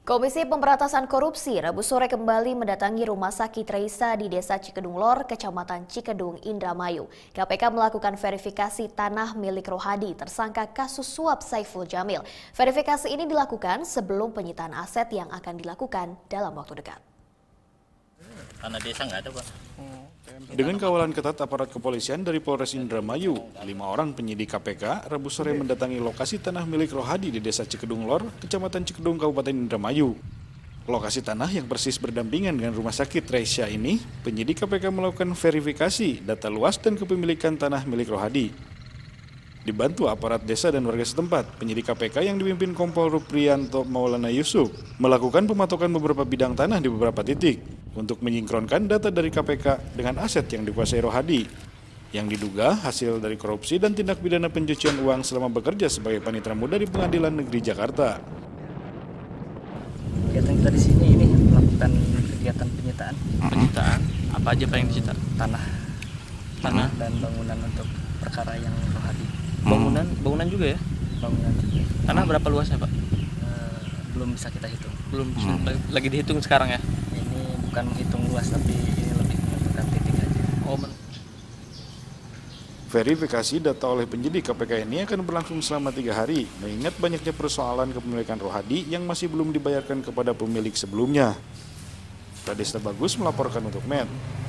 Komisi Pemberantasan Korupsi Rabu sore kembali mendatangi Rumah Sakit Reisa di Desa Cikedung Lor, Kecamatan Cikedung, Indramayu. KPK melakukan verifikasi tanah milik Rohadi, tersangka kasus suap Saiful Jamil. Verifikasi ini dilakukan sebelum penyitaan aset yang akan dilakukan dalam waktu dekat. Tanah desa nggak ada, Pak. Dengan kawalan ketat aparat kepolisian dari Polres Indramayu, 5 orang penyidik KPK Rabu sore mendatangi lokasi tanah milik Rohadi di Desa Cikedung Lor, Kecamatan Cikedung, Kabupaten Indramayu. Lokasi tanah yang persis berdampingan dengan Rumah Sakit Reisa ini, penyidik KPK melakukan verifikasi data luas dan kepemilikan tanah milik Rohadi. Dibantu aparat desa dan warga setempat, penyidik KPK yang dipimpin Kompol Ruprianto Maulana Yusuf melakukan pematokan beberapa bidang tanah di beberapa titik untuk menyinkronkan data dari KPK dengan aset yang dikuasai Rohadi yang diduga hasil dari korupsi dan tindak pidana pencucian uang selama bekerja sebagai panitera muda di Pengadilan Negeri Jakarta. Kegiatan kita di sini ini melakukan kegiatan penyitaan. Penyitaan apa aja Pak yang disita? Tanah dan bangunan untuk perkara yang Rohadi. Bangunan juga ya? Bangunan juga. Tanah berapa luasnya, Pak? Belum bisa kita hitung. Belum lagi dihitung sekarang ya? Ini bukan menghitung luas, tapi ini lebih menentukan titik aja. Verifikasi data oleh penyidik KPK ini akan berlangsung selama 3 hari, mengingat banyaknya persoalan kepemilikan Rohadi yang masih belum dibayarkan kepada pemilik sebelumnya. Radesta Bagus melaporkan untuk MED.